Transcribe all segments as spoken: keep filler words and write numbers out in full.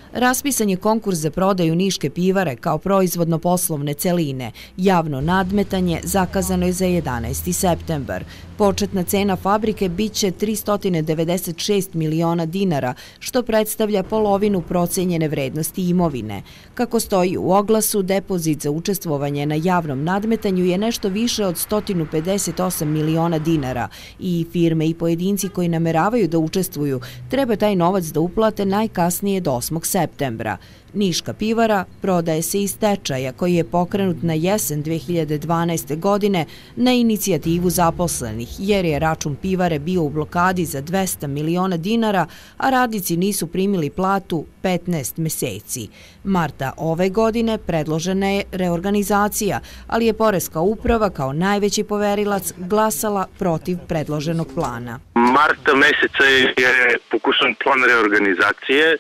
Raspisan je konkurs za prodaju Niške pivare kao proizvodno-poslovne celine. Javno nadmetanje zakazano je za jedanaesti septembar. Početna cena fabrike biće tristo devedeset šest miliona dinara, što predstavlja polovinu procenjene vrednosti imovine. Kako stoji u oglasu, depozit za učestvovanje na javnom nadmetanju je nešto više od sto pedeset osam miliona dinara i firme i pojedinci koji nameravaju da učestvuju treba taj novac da uplate najkasnije do osmog septembra. Niška pivara prodaje se iz stečaja koji je pokrenut na jesen dve hiljade dvanaeste. godine na inicijativu zaposlenih, jer je račun pivare bio u blokadi za dvesta miliona dinara, a radnici nisu primili platu petnaest meseci. Marta ove godine predložena je reorganizacija, ali je Poreska uprava kao najveći poverilac glasala protiv predloženog plana. Marta meseca je pokušan plan reorganizacije.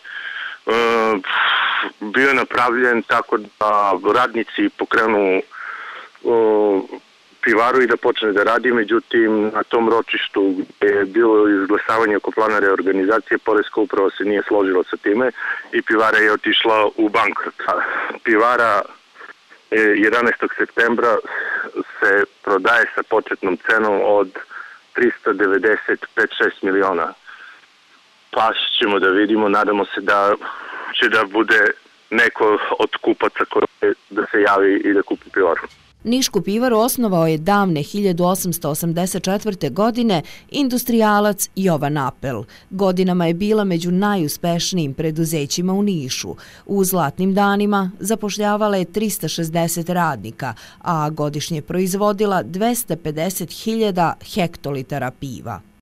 Bio je napravljen tako da radnici pokrenu pivaru i da počne da radi, međutim na tom ročištu gde je bilo izglasavanje oko plana reorganizacije, Poreska uprava se nije složila sa time i pivara je otišla u bankrot. Pivara jedanaestog septembra se prodaje sa početnom cenom od trista devedeset pet šest miliona. Pa ćemo da vidimo, nadamo se da će da bude neko od kupaca koji da se javi i da kupi pivaru. Nišku pivaru osnovao je davne hiljadu osamsto osamdeset četvrte. godine industrijalac Jovan Apel. Godinama je bila među najuspešnijim preduzećima u Nišu. U zlatnim danima zapošljavala je trista šezdeset radnika, a godišnje proizvodila dvesta pedeset hiljada hektolitara piva.